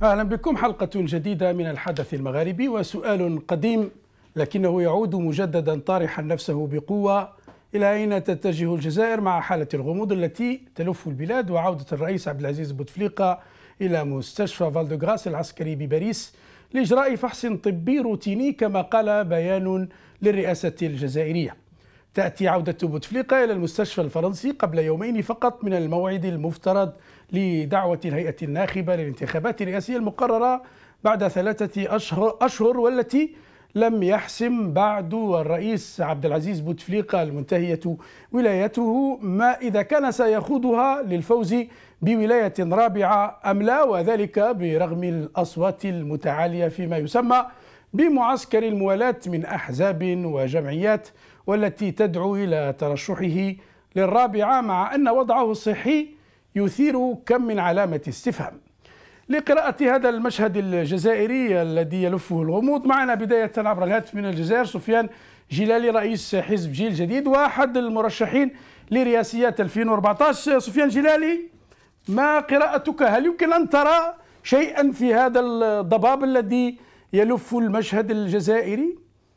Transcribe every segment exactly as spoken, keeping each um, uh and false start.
أهلا بكم. حلقة جديدة من الحدث المغاربي، وسؤال قديم لكنه يعود مجددا طارحا نفسه بقوة: إلى أين تتجه الجزائر مع حالة الغموض التي تلف البلاد وعودة الرئيس عبد العزيز بوتفليقة إلى مستشفى فالدوغراس العسكري بباريس لإجراء فحص طبي روتيني كما قال بيان للرئاسة الجزائرية؟ تأتي عودة بوتفليقة إلى المستشفى الفرنسي قبل يومين فقط من الموعد المفترض لدعوة الهيئة الناخبة للانتخابات الرئاسية المقررة بعد ثلاثة أشهر, أشهر والتي لم يحسم بعد الرئيس عبد العزيز بوتفليقة المنتهية ولايته ما إذا كان سيخوضها للفوز بولاية رابعة أم لا، وذلك برغم الأصوات المتعالية فيما يسمى بمعسكر الموالاة من أحزاب وجمعيات، والتي تدعو إلى ترشحه للرابعة مع أن وضعه الصحي يثير كم من علامة استفهام. لقراءة هذا المشهد الجزائري الذي يلفه الغموض معنا بداية عبر الهاتف من الجزائر سفيان جلالي، رئيس حزب جيل جديد وأحد المرشحين لرئاسيات ألفين وأربعة عشر. سفيان جلالي، ما قراءتك؟ هل يمكن أن ترى شيئا في هذا الضباب الذي يلف المشهد الجزائري؟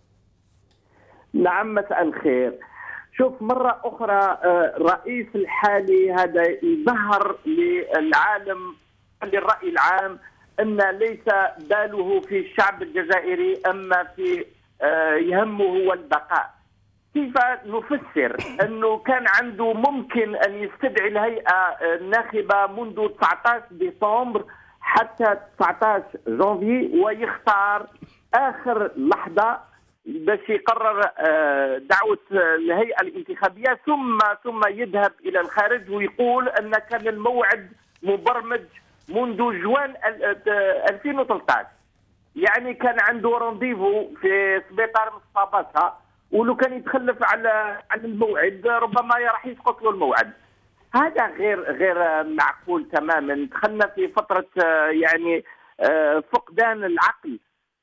نعم، مساء الخير. شوف، مرة أخرى الرئيس الحالي هذا يظهر للعالم للرأي العام أن ليس باله في الشعب الجزائري، أما في يهمه هو البقاء. كيف نفسر أنه كان عنده ممكن أن يستدعي الهيئة الناخبة منذ تسعة عشر ديسمبر حتى تسعة عشر جانفي ويختار آخر لحظة باش يقرر دعوة الهيئة الانتخابية، ثم ثم يذهب إلى الخارج ويقول أن كان الموعد مبرمج منذ جوان ألفين وثلاثة عشر. يعني كان عنده رونديفو في سبيطار مصطفى باشا، ولو كان يتخلف على عن الموعد ربما راح يسقط له الموعد. هذا غير غير معقول تماما. دخلنا في فترة يعني فقدان العقل.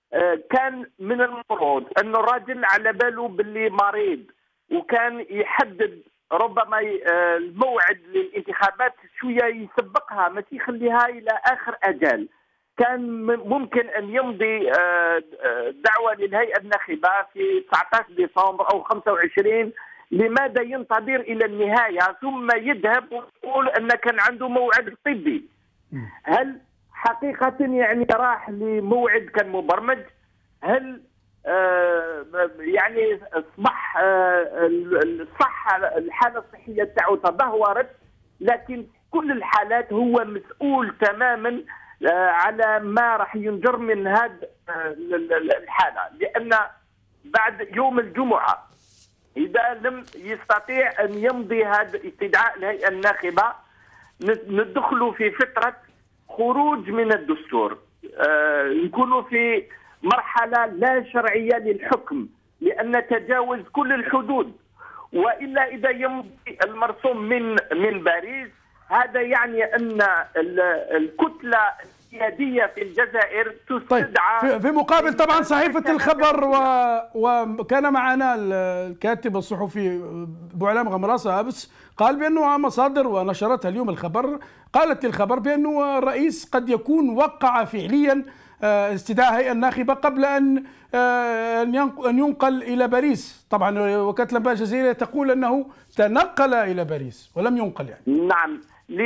كان من المفروض أن الراجل على باله باللي مريض، وكان يحدد ربما الموعد للانتخابات شوية يسبقها، ما يخليها إلى آخر أجل. كان ممكن أن يمضي دعوة للهيئة الناخبة في تسعة عشر ديسمبر أو خمسة وعشرين. لماذا ينتظر إلى النهاية ثم يذهب ويقول أن كان عنده موعد طبي؟ هل حقيقة يعني راح لموعد كان مبرمج؟ هل آه يعني اصبح آه الصحة الحالة الصحية تاعو تدهورت؟ لكن كل الحالات هو مسؤول تماما آه على ما راح ينجر من هذه آه الحالة، لأن بعد يوم الجمعة إذا لم يستطيع أن يمضي هذا استدعاء الهيئة الناخبة ندخلوا في فترة خروج من الدستور، آه نكونوا في مرحلة لا شرعية للحكم، لأن تجاوز كل الحدود. وإلا إذا يمضي المرسوم من من باريس، هذا يعني أن الكتلة السيادية في الجزائر تستدعى. طيب، في مقابل طبعا صحيفة الخبر و... وكان معنا الكاتب الصحفي بوعلام غمراصة أمس قال بأنه مصادر ونشرتها اليوم الخبر قالت للخبر بأنه الرئيس قد يكون وقع فعليا استدعاء هيئة الناخبة قبل أن أن ينقل إلى باريس. طبعا وكالة الأنباء الجزائرية تقول أنه تنقل إلى باريس ولم ينقل يعني. نعم،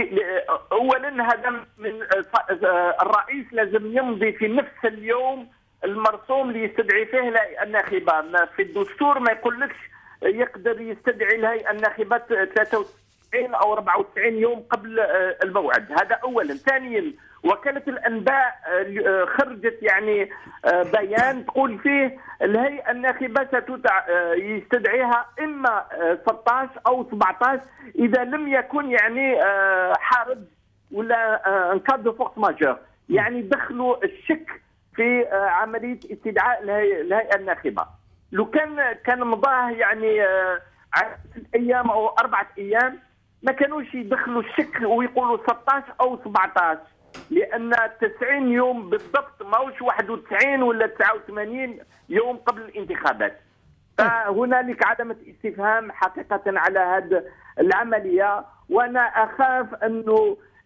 أولا هذا من الرئيس لازم يمضي في نفس اليوم المرسوم اللي يستدعي فيه الهيئة الناخبة. في الدستور ما يقولكش يقدر يستدعي الهيئة الناخبة ثلاثة وتسعين أو أربعة وتسعين يوم قبل الموعد. هذا أولا. ثانيا، وكالة الأنباء خرجت يعني بيان تقول فيه الهيئة الناخبة يستدعيها إما ستة عشر أو سبعة عشر إذا لم يكن يعني حارب ولا انكاد دو فورس ماجور. يعني دخلوا الشك في عملية استدعاء الهيئة الناخبة. لو كان كان مضاه يعني عشرة أيام أو أربعة أيام ما كانوش يدخلوا الشك ويقولوا ستة عشر أو سبعة عشر، لأن تسعين يوم بالضبط ماهوش واحد وتسعين ولا تسعة وثمانين يوم قبل الانتخابات. فهنالك علامة استفهام حقيقة على هذه العملية، وأنا أخاف أنه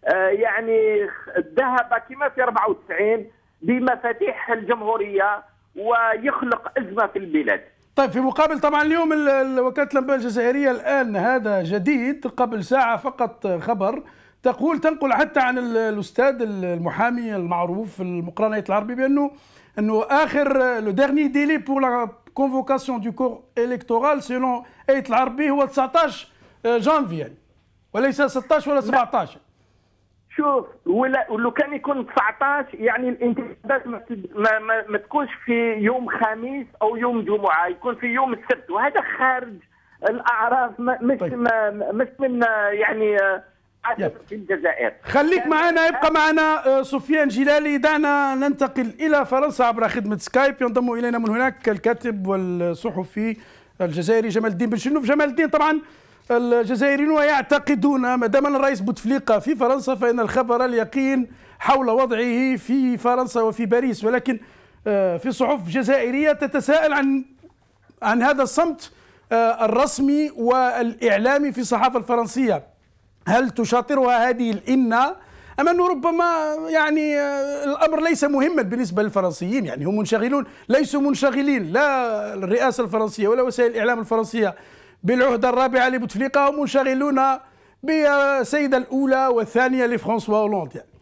يعني ذهب كما في أربعة وتسعين بمفاتيح الجمهورية ويخلق أزمة في البلاد. طيب في مقابل طبعا اليوم وكالة الأنباء الجزائرية الآن هذا جديد قبل ساعة فقط خبر تقول تنقل حتى عن الأستاذ المحامي المعروف المقرنية العربي بأنه أنه آخر لو ديرني ديلي بور لا كونفوكاسيون دو كور إلكتورال سيلون آية العربي هو تسعطاش جانفي يعني وليس ستطاش ولا سبعطاش. شوف ولا ولو كان يكون تسعطاش يعني الانتخابات ما, ما, ما, ما تكونش في يوم خميس او يوم جمعه، يكون في يوم السبت، وهذا خارج الاعراف مش طيب. مش من يعني في الجزائر. خليك معنا، يبقى معنا سفيان جلالي. دعنا ننتقل الى فرنسا عبر خدمه سكايب. ينضم الينا من هناك الكاتب والصحفي الجزائري جمال الدين بن شنوف. جمال الدين، طبعا الجزائريون يعتقدون ما دام الرئيس بوتفليقة في فرنسا فإن الخبر اليقين حول وضعه في فرنسا وفي باريس، ولكن في صحف جزائرية تتساءل عن عن هذا الصمت الرسمي والإعلامي في الصحافة الفرنسية. هل تشاطرها هذه الإنة أم أنه ربما يعني الأمر ليس مهما بالنسبة للفرنسيين؟ يعني هم منشغلون، ليسوا منشغلين لا الرئاسة الفرنسية ولا وسائل الإعلام الفرنسية بالعهدة الرابعة لبوتفليقة، هم منشغلون بالسيدة الأولى والثانية لفرانسوا هولاند يعني.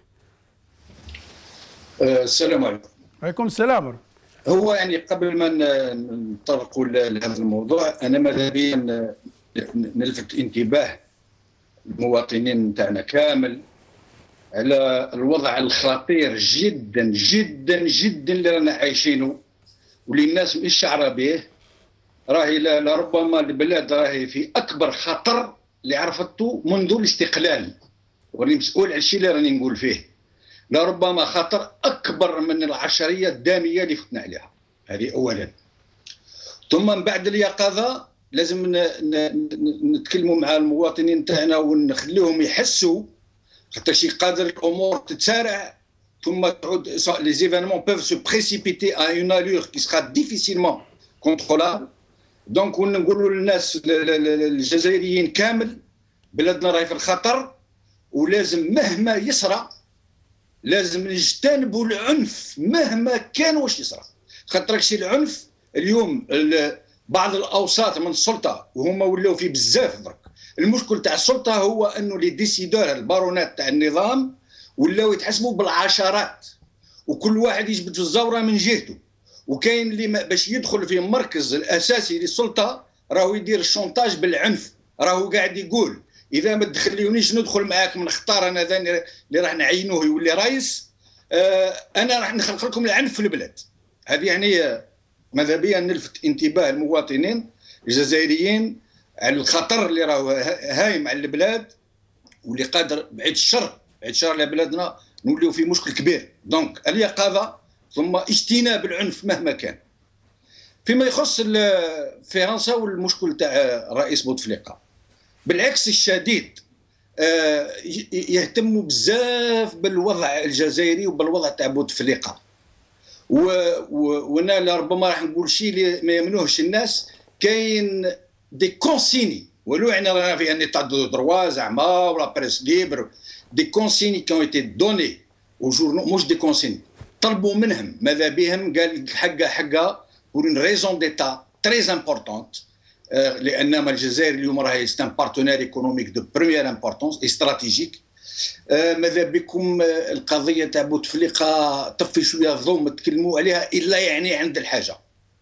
السلام عليكم. وعليكم السلام. هو يعني قبل ما نطرقوا لهذا الموضوع أنا ماذا بيا نلفت انتباه المواطنين تاعنا كامل على الوضع الخطير جدا جدا جدا اللي رانا عايشينه واللي الناس مش شعره به. راهي لربما البلاد راهي في اكبر خطر اللي عرفته منذ الاستقلال، وراني مسؤول على الشيء اللي راني نقول فيه. لربما خطر اكبر من العشريه الداميه اللي فتنا عليها، هذه اولا. ثم من بعد اليقظه لازم نتكلموا مع المواطنين تاعنا ونخليهم يحسوا، خاطر شي قادر الامور تتسارع ثم تعود لي زيفينمون بوف سو بريسيبيتي ا اون الور كي سرا ديفيسيلمون كونترولابل. دونك نقولوا للناس الجزائريين كامل بلادنا راهي في الخطر، ولازم مهما يصرى لازم نجتنبوا العنف مهما كان واش يصرى. خاطر شي العنف اليوم بعض الاوساط من السلطه وهما ولاو فيه بزاف درك. المشكل تاع السلطه هو انه لي ديسيدور البارونات تاع النظام ولاو يتحسبوا بالعشرات، وكل واحد يجبد في الزوره من جهته، وكاين اللي باش يدخل في المركز الاساسي للسلطه راهو يدير الشونتاج بالعنف، راهو قاعد يقول اذا ما تخليونيش ندخل معاك من اختار انا ذا اللي راح نعينوه يولي رئيس، آه انا راح نخلق لكم العنف في البلاد. هذه يعني ماذا بيا نلفت انتباه المواطنين الجزائريين على الخطر اللي راهو هايم على البلاد، واللي قادر بعيد الشر بعيد الشر على بلادنا نوليو في مشكل كبير. دونك اليقظه ثم اجتناب العنف مهما كان. فيما يخص فرنسا والمشكل تاع رئيس بوتفليقه، بالعكس الشديد يهتموا بزاف بالوضع الجزائري وبالوضع تاع بوتفليقه. وانا ربما راح نقول شيء اللي ما يمنوهش الناس، كاين دي كونسيني ولو احنا رانا في ان ايطا دو دروا زعما ولا بريس ليبر، دي كونسيني كي ايتي دوني او جورنو، مش دي كونسيني طلبوا منهم ماذا بهم، قال حقه حقه بور اون ريزون ديتا تري امبورطونت، لان الجزائر اليوم راهي ستان بارتنير ايكونوميك دو بروميير امبورطونس استراتيجيك. ماذا بكم القضيه تاع بوتفليقه طفي شويه الضوء ما تكلموا عليها الا يعني عند الحاجه.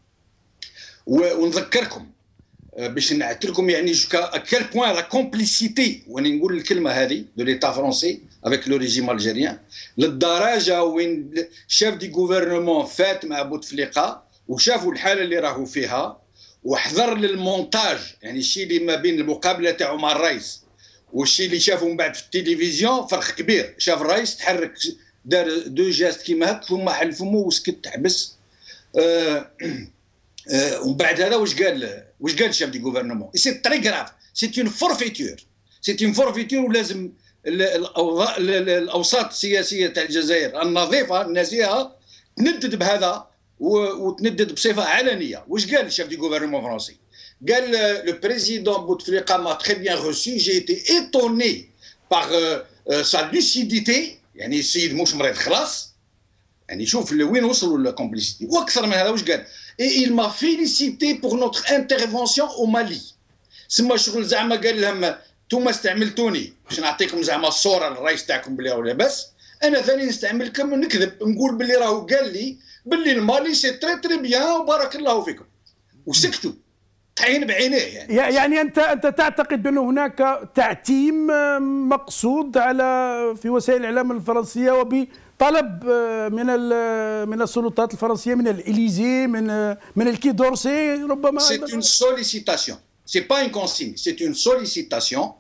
ونذكركم باش نعت لكم يعني جوكا كال بوان لا كومبليسيتي، واني نقول الكلمه هذه دو ليتا فرونسي افيك لو ريجيم الجيريان، للدرجه وين شاف دي غوفرنمون فات مع بوتفليقه وشافوا الحاله اللي راهو فيها وحضر للمونتاج، يعني الشيء اللي ما بين المقابله تاعو مع الرئيس والشيء اللي شافوا من بعد في التلفزيون فرق كبير. شاف الرئيس تحرك دار دو جاست كيما هك ثم حل فمو وسكت تحبس. أه أه ومن بعد هذا واش قال واش قال الشاف دي غوفرنمون؟ سي تري غراف، سي اون فورفيتور، سي اون فورفيتور، ولازم الاوساط السياسيه تاع الجزائر النظيفه النزيهه تندد بهذا وتندد بصفه علنيه. واش قال الشاف دي غوفرنمون فرنسي؟ قال le président Bouteflika m'a très bien reçu, j'ai été étonné par euh, سا لوسيديتي، يعني السيد مش مريض خلاص، يعني شوف لوين وصلوا الكومبليسيتي. واكثر من هذا واش قال؟ اي il m'a félicité pour notre intervention au Mali. سما شغل زعما قال لهم انتم استعملتوني باش نعطيكم زعما الصوره للرئيس تاعكم بلي راهو لاباس، انا ثاني نستعملكم نكذب نقول بلي راهو قال لي بلي المالي سي تري تري بيان وبارك الله فيكم، وسكتوا طحين بعينيه. يعني يعني انت انت تعتقد بان هناك تعتيم مقصود على في وسائل الاعلام الفرنسيه وبطلب من من السلطات الفرنسيه، من الاليزي، من من الكي دورسي ربما؟ سي اون سوليسيتاسيون، سي با ان كونسيغن، سي اون سوليسيتاسيون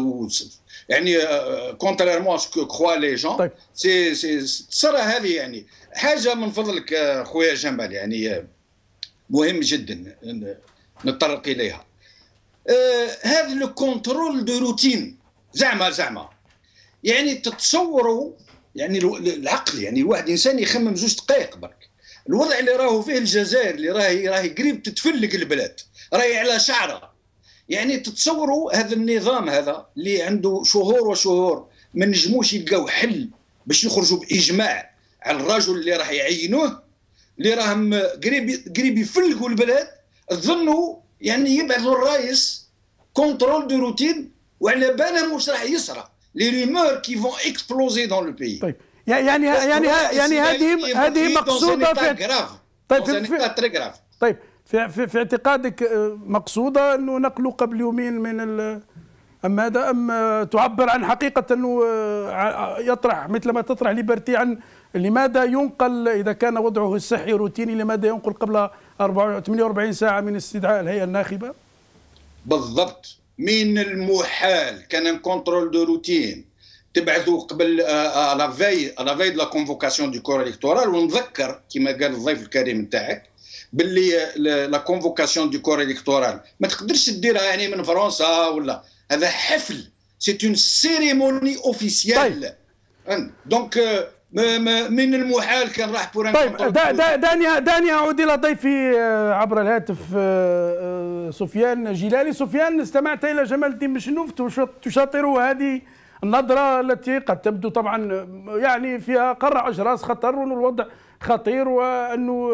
يعني كونتريرمون ا سكو كخوا لي جون. سي سي تصرى هذه يعني حاجه من فضلك خويا جمال، يعني مهم جدا نتطرق اليها. آه هذا لو كونترول دو روتين زعما زعما يعني تتصوروا يعني العقل، يعني الواحد انسان يخمم زوج دقائق برك. الوضع اللي راهو فيه الجزائر اللي راهي راهي قريب تتفلق البلاد، راهي على شعرها. يعني تتصوروا هذا النظام هذا اللي عنده شهور وشهور ما نجموش يلقاو حل باش يخرجوا باجماع على الرجل اللي راح يعينوه، اللي راهم قريب قريب يفلقوا البلاد. تظنوا يعني يبعثوا الرئيس كونترول دو روتين وعلى بالهم واش راح يصرى لي ريمور كي فون اكسبلوزي دون لو بيي. طيب يعني يعني يعني هذه هذه مقصوده في طيب في طيب في, في, في اعتقادك مقصوده انه نقلوا قبل يومين من ال ام هذا ام تعبر عن حقيقه انه يطرح مثل ما تطرح ليبرتي عن لماذا ينقل اذا كان وضعه الصحي روتيني، لماذا ينقل قبل ثمانية وأربعين ساعه من استدعاء الهيئه الناخبه؟ بالضبط، من المحال كان كونترول دو روتين تبعثوا قبل لا في لا في دو لا كونفوكاسيون دو كور الكتورال. ونذكر كما قال الضيف الكريم نتاعك باللي لا كونفوكاسيون دو كور الكتورال ما تقدرش ديرها يعني من فرنسا ولا، هذا حفل، سي اون سيريموني اوفيسيال. دونك من المحال كان راح بوران. طيب دعني دعني اعود الى ضيفي عبر الهاتف سفيان جلالي. سفيان، استمعت الى جمال الدين بشنوف تشاطر هذه النظره التي قد تبدو طبعا يعني فيها قرع اجراس خطر، وان الوضع خطير، وانه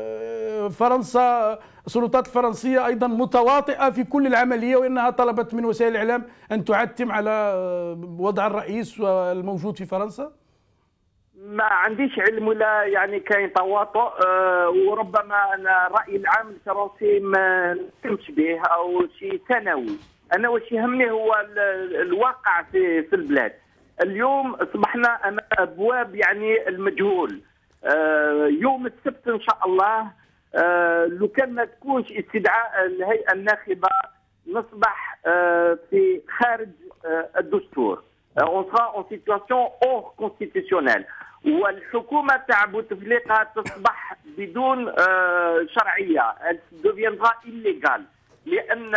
فرنسا السلطات الفرنسيه ايضا متواطئه في كل العمليه، وانها طلبت من وسائل الاعلام ان تعتم على وضع الرئيس الموجود في فرنسا؟ ما عنديش علم ولا يعني كاين تواطؤ، أه وربما انا الراي العام الفرنسي ما نهتمش به او شيء ثانوي. انا واش يهمني هو الواقع في في البلاد. اليوم اصبحنا امام ابواب يعني المجهول. أه يوم السبت ان شاء الله أه لو كان ما تكونش استدعاء الهيئه الناخبه نصبح أه في خارج أه الدستور. on sera en situation hors constitutionnelle، والحكومه تاع بوتفليقه تصبح بدون شرعيه، elle deviendra illégale، لان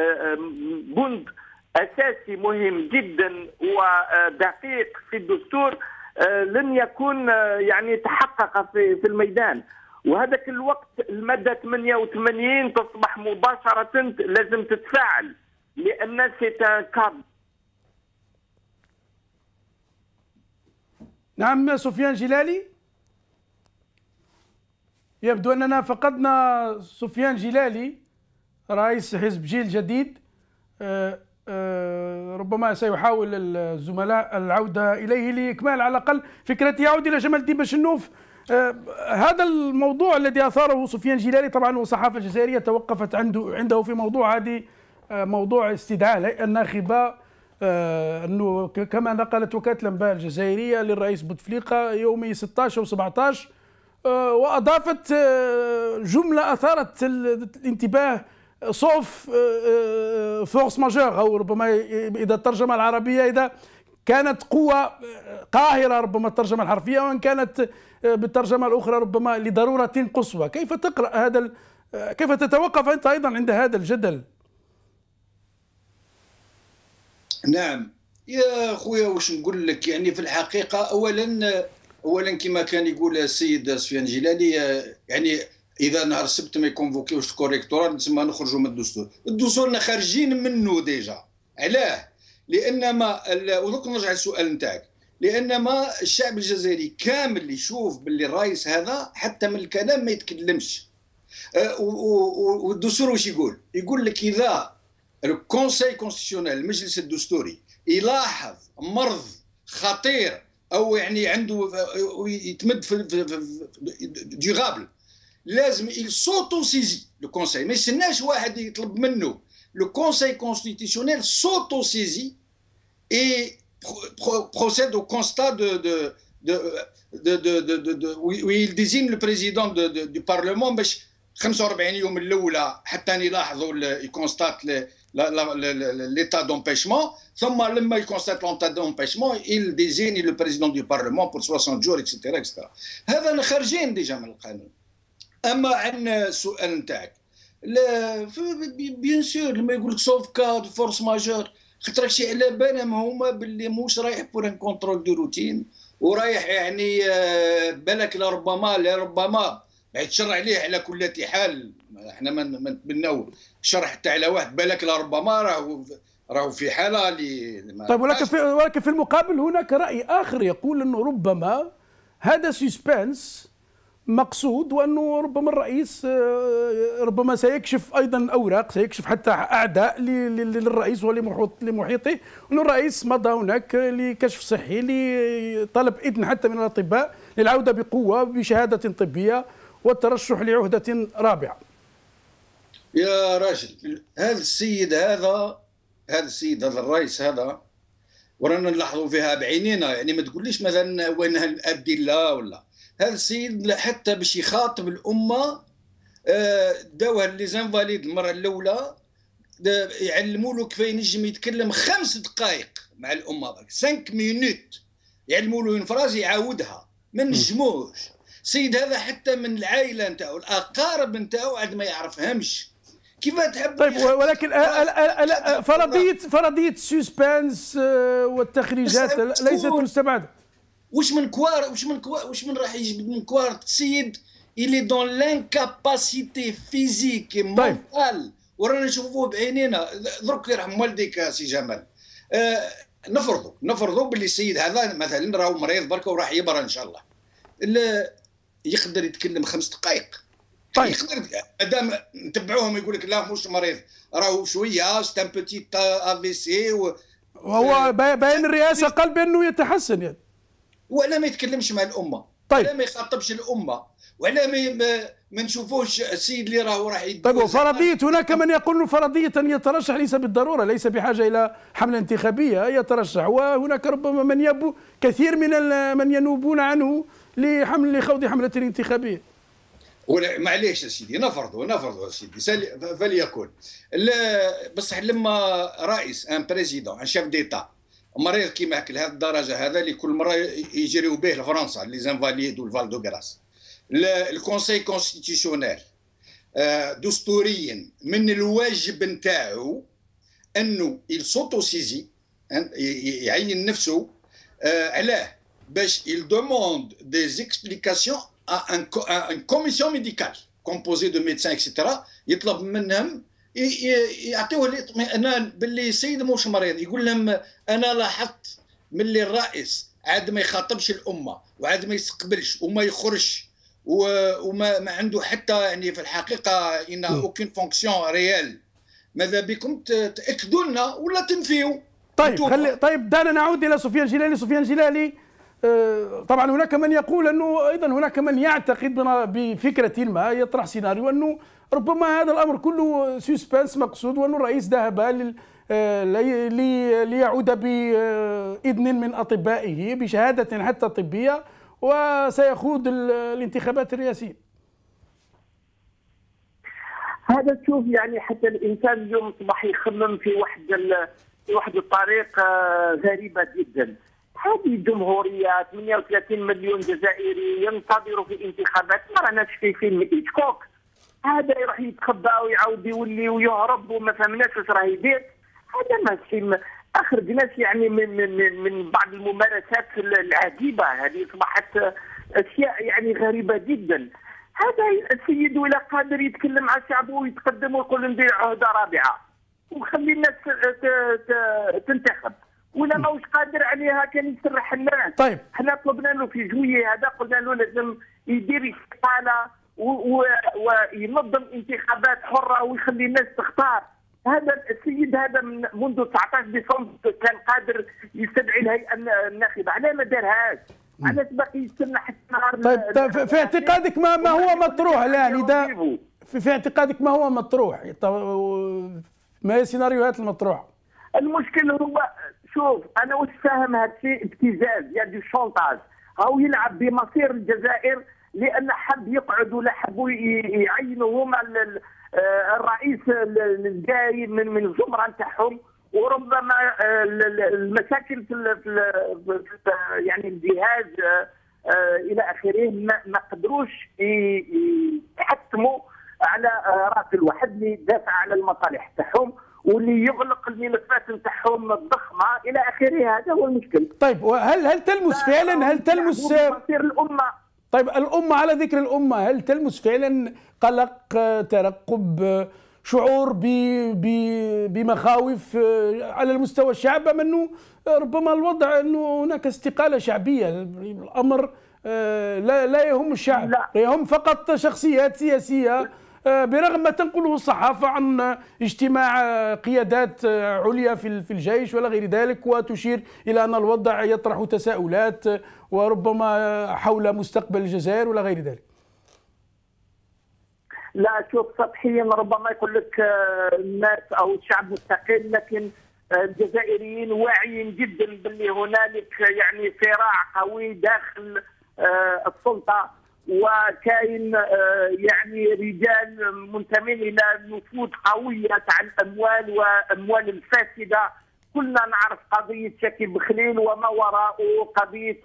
بند اساسي مهم جدا ودقيق في الدستور لن يكون يعني تحقق في في الميدان. وهذاك الوقت الماده ثمانية وثمانين تصبح مباشره لازم تتفاعل، لان سي ان كاد. نعم سفيان جلالي، يبدو أننا فقدنا سفيان جلالي رئيس حزب جيل جديد. أه أه ربما سيحاول الزملاء العودة إليه لإكمال على الأقل فكرته. يعود إلى جمال الدين بشنوف. أه هذا الموضوع الذي أثاره سفيان جلالي، طبعا والصحافة الجزائرية توقفت عنده عنده في موضوع هذه موضوع استدعاء الهيئة الناخبة، آه انه كما نقلت وكاله الانباء الجزائريه للرئيس بوتفليقه يومي ستة عشر وسبعة عشر، آه واضافت آه جمله اثارت الانتباه، صوف آه فورس ماجور، او ربما اذا الترجمه العربيه اذا كانت قوه قاهره ربما الترجمه الحرفيه، وان كانت بالترجمه الاخرى ربما لضروره قصوى. كيف تقرا هذا؟ كيف تتوقف انت ايضا عند هذا الجدل؟ نعم يا خويا، واش نقول لك، يعني في الحقيقه اولا اولا كما كان يقول السيد سفيان جلالي، يعني اذا نهار السبت ما يكونفوكيوش الكوريكتورال تسمى نخرجوا من الدستور. الدستورنا خارجين منه ديجا. علاه؟ لان ما ودوك نرجع للسؤال نتاعك، لان ما الشعب الجزائري كامل يشوف باللي الرئيس هذا حتى من الكلام ما يتكلمش. والدستور واش يقول؟ يقول لك اذا الكونساي كونستيسيونيل المجلس الدستوري يلاحظ مرض خطير او يعني عنده يتمد في ديغابل، لازم يسوتو سيزي لو كونساي، ما يستناش واحد يطلب منه. لو كونساي كونستيتيسيونيل سوتو سيزي اي بروسيد او كونستا دو دو دو دو دو دو دو ويل ديزين لو بريزيدون دو بارلمون باش خمسة وأربعين يوم الاولى حتى يلاحظوا يكونستات l'état d'empêchement, ثم لما يكونستات l'état d'empêchement il désigne le président du parlement pour soixante jours et cetera et cetera. هذا خارجين ديجا من القانون. اما عن السؤال نتاعك، لا بيان سور لما يقول لك سوف كاد فورس ماجور، خاطر شي على بالهم هما باللي موش رايح بور ان كونترول دو روتين، ورايح يعني بالك لربما لربما يتشرع عليه على كل حال. احنا ما نتبناو الشرح حتى على واحد، بالك لربما راهو راهو في حاله اللي طيب. ولكن في ولكن في المقابل هناك راي اخر يقول انه ربما هذا سسبنس مقصود، وانه ربما الرئيس ربما سيكشف ايضا اوراق، سيكشف حتى اعداء للرئيس ولمحيطه، وانه الرئيس مضى هناك لكشف صحي لطلب اذن حتى من الاطباء للعوده بقوه بشهاده طبيه والترشح لعهده رابعه. يا راجل، هذا السيد هذا هذا السيد هذا الرئيس هذا ورانا نلاحظوا فيها بعينينا، يعني ما تقوليش مثلا وين الادله ولا. هذا السيد حتى باش يخاطب الامه داوها لي زانفاليد المره الاولى، يعلموا له كيف ينجم يتكلم خمس دقائق مع الامه، خمس مينوت يعلموا له فراز يعاودها، ما نجموش. السيد هذا حتى من العائله نتاعو الاقارب نتاعو عاد ما يعرفهمش. كيف تحب؟ طيب ولكن فرضيه فرضيه السسبانس والتخريجات ليست مستبعده. واش من كوار واش من كوار واش من راح يجبد من كوار السيد إلي دون لانكاباسيتي فيزيك مونتال، ورانا نشوفوه بعينينا. درك يرحم والديك سي جمال، آه نفرضوا نفرضوا باللي السيد هذا مثلا راهو مريض بركه وراح يبرى ان شاء الله، يقدر يتكلم خمس دقائق. طيب يقدر مادام نتبعوهم يقول لك لا مش مريض، راهو شويه ستان بوتيت افي سي، وهو باين الرئاسه قال بانه يتحسن يعني، ولا ما يتكلمش مع الامه. طيب ولا ما يخاطبش الامه، ولا ما ما نشوفوش السيد اللي راهو راح يدوز. طيب وفرضيه، هناك من يقول فرضيه ان يترشح ليس بالضروره، ليس بحاجه الى حمله انتخابيه، يترشح، وهناك ربما من يبو كثير من من ينوبون عنه لحمل لخوض حمله انتخابيه. ولا معليش يا سيدي، نفرضوا نفرضوا يا سيدي فليكن. بصح لما رئيس ان بريزيدون ان شيف ديتا مريض كيما هكا لهذه الدرجه، هذا اللي كل مره يجريوا به لفرنسا لي زانفاليد والفال دو غراس، الكونساي كونستيتيسيونيل دستوريا من الواجب نتاعو انه يسوتو سيزي، يعين نفسه علاه باش il demande des explications à une commission médicale composée de médecins et cetera. يطلب منهم يعطيوه الاطمئنان باللي السيد موش مريض. يقول لهم انا لاحظت ملي الرئيس عاد ما يخاطبش الامه وعاد ما يستقبلش وما يخرجش وما ما عنده حتى يعني في الحقيقه ان اوكين فونكسيون ريال، ماذا بكم تاكدوا لنا ولا تنفيوا؟ طيب خلي طيب دعنا نعود الى سفيان جلالي. سفيان جلالي، طبعا هناك من يقول انه ايضا هناك من يعتقد بفكره ما، يطرح سيناريو انه ربما هذا الامر كله سسبنس مقصود، وان الرئيس ذهب ليعود باذن من اطبائه بشهاده حتى طبيه وسيخوض الانتخابات الرئاسيه. هذا تشوف يعني حتى الانسان اليوم صباح يخمم في واحد في واحد الطريق غريبه جدا. هذه الجمهوريه ثمانية وثلاثين مليون جزائري ينتظروا في انتخابات، ما راناش في فيلم هيتشكوك. هذا يروح يتخبى ويعاود يولي ويهرب وما فهمناش واش راه يدير. هذا ماشي اخرج ناس يعني من من من بعض الممارسات العجيبه هذه، اصبحت اشياء يعني غريبه جدا. هذا السيد ولا قادر يتكلم مع شعبه ويتقدم ويقول ندير عهده رابعه، وخلي الناس تنتخب، ولا ماهوش قادر عليها كان يسرح الناس. طيب احنا طلبنا له في جويي هذا، قلنا له لازم يدير استقاله وينظم انتخابات حره ويخلي الناس تختار. هذا السيد هذا من منذ تسعطاش ديسمبر كان قادر يستدعي الهيئه الناخبه، علاه ما دارهاش؟ علاش باقي يستنى حتى نهار؟ طيب في اعتقادك ما, ما هو مطروح الان؟ اذا في, في اعتقادك ما هو مطروح؟ ما هي السيناريوهات المطروحه؟ المشكل هو شوف، انا واش فاهم هذا الشيء ابتزاز، يعني شونطاج، هاو يلعب بمصير الجزائر لان حب يقعدوا ولا حبوا يعينوا هما الرئيس الجاي من من الزمره نتاعهم، وربما المشاكل في, في يعني الجهاز الى اخره ما قدروش يحكموا على راس الواحد اللي يدافع على المصالح تاعهم واللي يغلق الملفات نتاعهم الضخمه الى اخره. هذا هو المشكل. طيب وهل هل تلمس فعلا هل تلمس مصير الامه؟ طيب الامه، على ذكر الامه، هل تلمس فعلا قلق، ترقب، شعور بمخاوف على المستوى الشعب، ام انه ربما الوضع انه هناك استقاله شعبيه، الامر لا لا يهم الشعب، لا يهم فقط شخصيات سياسيه، برغم ما تنقله الصحافه عن اجتماع قيادات عليا في في الجيش ولا غير ذلك، وتشير الى ان الوضع يطرح تساؤلات وربما حول مستقبل الجزائر ولا غير ذلك؟ لا شوف، سطحيا ربما يقول لك الناس او الشعب مستقل، لكن الجزائريين واعيين جدا باللي هنالك يعني صراع قوي داخل السلطه، وكاين يعني رجال منتمين الى نفوذ قويه تاع الاموال واموال الفاسده. كلنا نعرف قضيه شكي بخليل وما وراءه، قضيه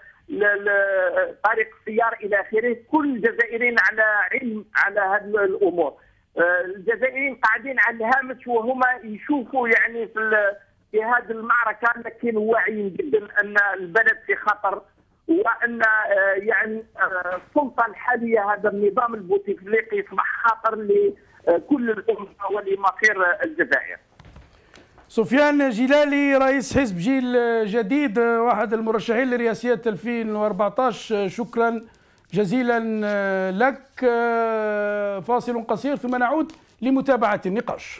طريق السيار الى اخره. كل الجزائريين على علم على هذه الامور. الجزائريين قاعدين على الهامش وهما يشوفوا يعني في في هذه المعركه، لكن واعيين جدا ان البلد في خطر، وان يعني السلطه الحاليه هذا النظام البوتفليقي يصبح خطر لكل الامه ولمصير الجزائر. سفيان جلالي، رئيس حزب جيل جديد، واحد المرشحين لرئاسية ألفين وأربعطاش، شكرا جزيلا لك. فاصل قصير ثم نعود لمتابعة النقاش.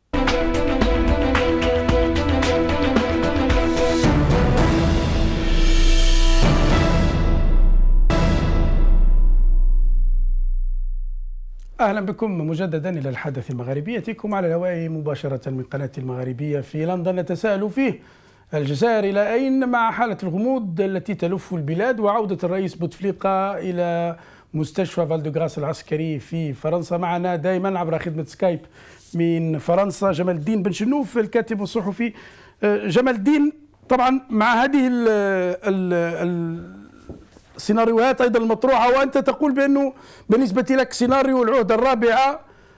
أهلا بكم مجددا إلى الحدث المغاربي، يأتيكم على الهواء مباشرة من قناة المغاربية في لندن. نتساءل فيه الجزائر إلى أين مع حالة الغموض التي تلف البلاد، وعودة الرئيس بوتفليقة إلى مستشفى فالدوغراس العسكري في فرنسا. معنا دائما عبر خدمة سكايب من فرنسا جمال الدين بن شنوف، الكاتب والصحفي. جمال الدين، طبعا مع هذه ال ال ال السيناريوهات ايضا المطروحه، وانت تقول بانه بالنسبه لك سيناريو العهده الرابعه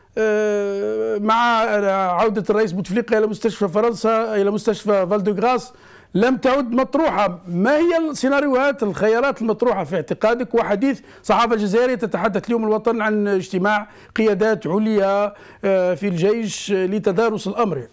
مع عوده الرئيس بوتفليقه الى مستشفى فرنسا الى مستشفى فالدوغراس لم تعد مطروحه. ما هي السيناريوهات الخيارات المطروحه في اعتقادك؟ وحديث صحافه الجزائريه تتحدث اليوم الوطن عن اجتماع قيادات عليا في الجيش لتدارس الامر.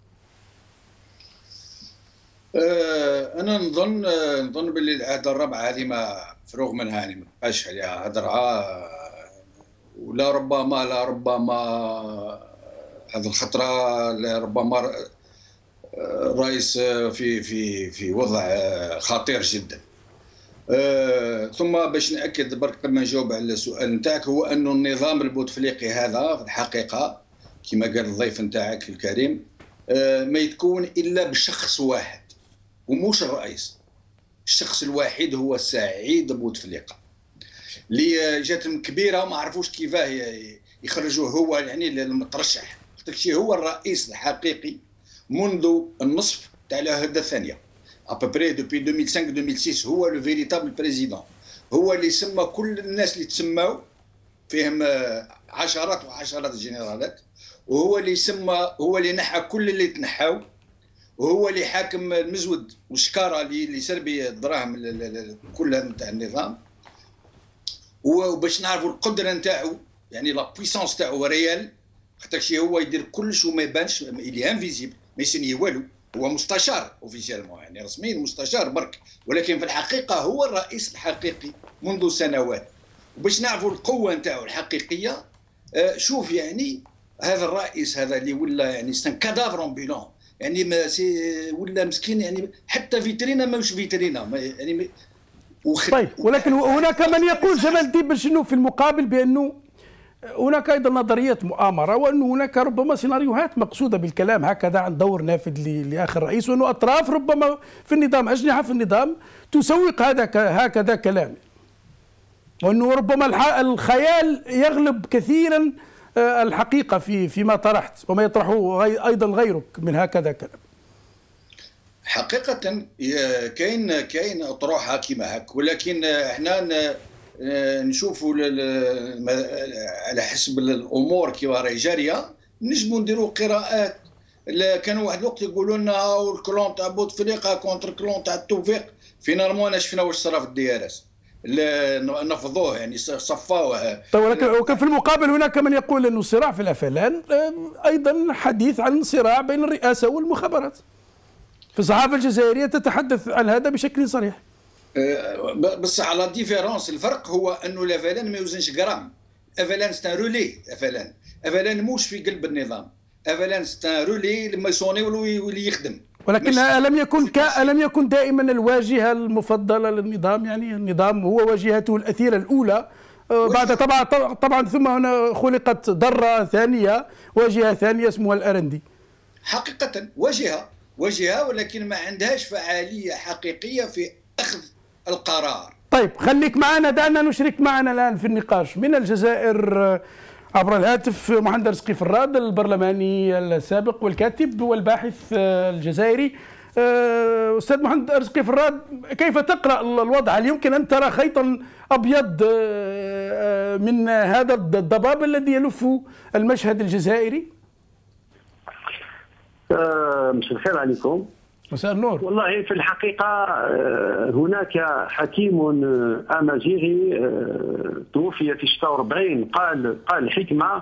انا نظن نظن باللي العهده الرابعه هذه ما فروغ منها، يعني ما بقاش عليها هضره، ولا ربما لا ربما هذه الخطره ربما الرئيس في في في وضع خطير جدا. ثم باش ناكد برك قبل ما نجاوب على السؤال نتاعك، هو انه النظام البوتفليقي هذا في الحقيقه كما قال الضيف نتاعك الكريم ما يتكون الا بشخص واحد وموش الرئيس. الشخص الواحد هو سعيد بوتفليقه اللي جاتهم كبيره وما عرفوش كيفاه يخرجوه هو يعني المترشح. شيء هو الرئيس الحقيقي منذ النصف تاع العهده الثانيه، ابري دوبي ألفين وخمسة ألفين وستة، هو لو فيريتابل بريزيدون، هو اللي سمى كل الناس اللي تسماو فيهم عشرات وعشرات الجنرالات، وهو اللي سمى، هو اللي نحى كل اللي تنحاو، وهو اللي حاكم المزود والشكاره اللي اللي سربي الدراهم كلها نتاع النظام. وباش نعرفوا القدره نتاعو يعني لا بويسونس تاعو ريال خاطرش هو يدير كلش وما يبانش، اللي انفيزيبل ما يسني والو، هو مستشار اوفيسيالمون يعني رسميا مستشار برك، ولكن في الحقيقه هو الرئيس الحقيقي منذ سنوات. وباش نعرفوا القوه نتاعو الحقيقيه، آه شوف يعني هذا الرئيس هذا اللي ولا يعني سان كادافر امبولون، يعني ما سي ولا مسكين، يعني حتى فيترينا ماهوش فيترينا يعني وخ... طيب، ولكن هناك من يقول جمال الدين شنو في المقابل بانه هناك ايضا نظريه مؤامره، وان هناك ربما سيناريوهات مقصوده بالكلام هكذا عن دور نافذ لاخر رئيس، وانه اطراف ربما في النظام، اجنحه في النظام تسوق هذا هكذا كلام، وانه ربما الخيال يغلب كثيرا الحقيقه في فيما طرحت وما يطرحه ايضا غيرك من هكذا كلام. حقيقه كاين كاين اطروحه كيما هك، ولكن احنا نشوفوا على حسب الامور كيف راهي جاريه، نجموا نديروا قراءات. كانوا واحد الوقت يقولوا لنا الكلون تاع بوتفليقه كونتر كلون تاع التوفيق، فينالمون شفنا واش صرا في الدي ار اس، نفضوه يعني صفاوه. طيب، ولكن في المقابل هناك من يقول انه الصراع في الافلان ايضا حديث عن صراع بين الرئاسه والمخابرات. في الصحافه الجزائريه تتحدث عن هذا بشكل صريح. بس على ديفيرونس، الفرق هو انه الافلان ما يوزنش جرام. افلان ستان رولي، افلان افلان موش في قلب النظام، افلان ستان رولي لما يصوني واللي يخدم. ولكن ألم يكن ك... ألم يكن دائما الواجهة المفضلة للنظام، يعني النظام هو واجهته الأثيرة الأولى، بعد طبعا طبعا ثم هنا خلقت ذرة ثانية، واجهة ثانية اسمها الأرندي. حقيقة واجهة واجهة ولكن ما عندهاش فعالية حقيقية في أخذ القرار. طيب، خليك معنا، دعنا نشرك معنا الآن في النقاش من الجزائر عبر الهاتف مهندس رزقي فراد، البرلماني السابق والكاتب والباحث الجزائري. أستاذ مهندس رزقي فراد، كيف تقرأ الوضع؟ هل يمكن أن ترى خيطا أبيض من هذا الضباب الذي يلف المشهد الجزائري؟ مساء الخير عليكم. مساء النور. والله في الحقيقة هناك حكيم أمازيغي توفي في ستة وأربعين قال قال حكمة: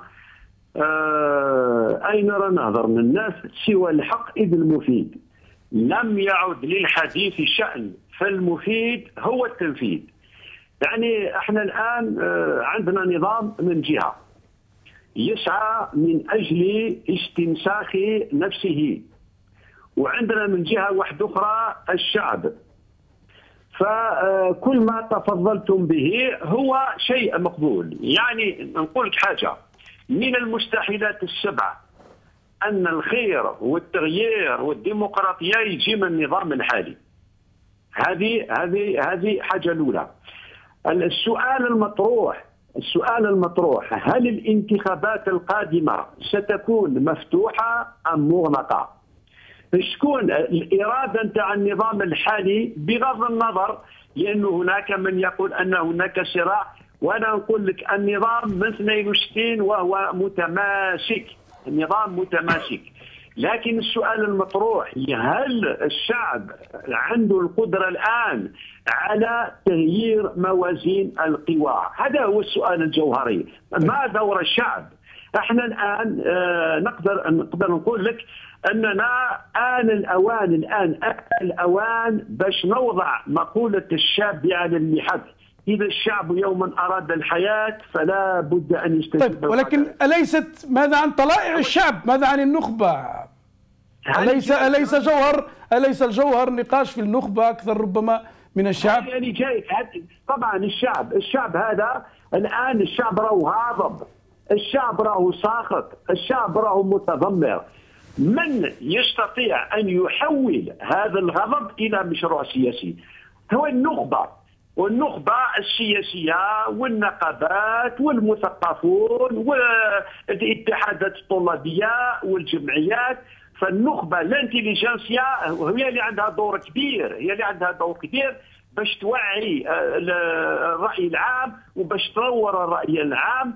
أين نرى نهضر من الناس سوى الحق إذ المفيد، لم يعد للحديث شأن فالمفيد هو التنفيذ. يعني احنا الآن عندنا نظام من جهة يسعى من أجل استنساخ نفسه، وعندنا من جهة واحدة أخرى الشعب. فكل ما تفضلتم به هو شيء مقبول. يعني نقول لك حاجة، من المستحيلات السبعة أن الخير والتغيير والديمقراطية يجي من النظام الحالي. هذه هذه هذه حاجة الأولى. السؤال المطروح السؤال المطروح هل الانتخابات القادمة ستكون مفتوحة أم مغلقة؟ شكون الإرادة نتاع النظام الحالي بغض النظر، لأنه هناك من يقول أن هناك صراع، وأنا نقول لك النظام من اثنين وستين وهو متماسك، النظام متماسك. لكن السؤال المطروح هل الشعب عنده القدرة الآن على تغيير موازين القوى؟ هذا هو السؤال الجوهري. ما دور الشعب؟ احنا الآن آه نقدر نقدر نقول لك أننا آن الأوان الآن آن الأوان باش نوضع مقولة الشاب على المحك. إذا الشعب يوما أراد الحياة فلا بد أن يستجيب. طيب، ولكن أليست ماذا عن طلائع الشعب؟ ماذا عن النخبة؟ أليس أليس جوهر أليس الجوهر نقاش في النخبة أكثر ربما من الشعب؟ يعني جاي طبعا الشعب الشعب هذا الآن الشعب راهو غاضب، الشعب راهو ساخط، الشعب راهو متذمر. من يستطيع أن يحول هذا الغضب إلى مشروع سياسي؟ هو النخبة، والنخبة السياسية والنقابات والمثقفون والاتحادات الطلابية والجمعيات. فالنخبة الانتليجنسيا هي اللي عندها دور كبير، هي اللي عندها دور كبير باش توعي الرأي العام وباش تطور الرأي العام.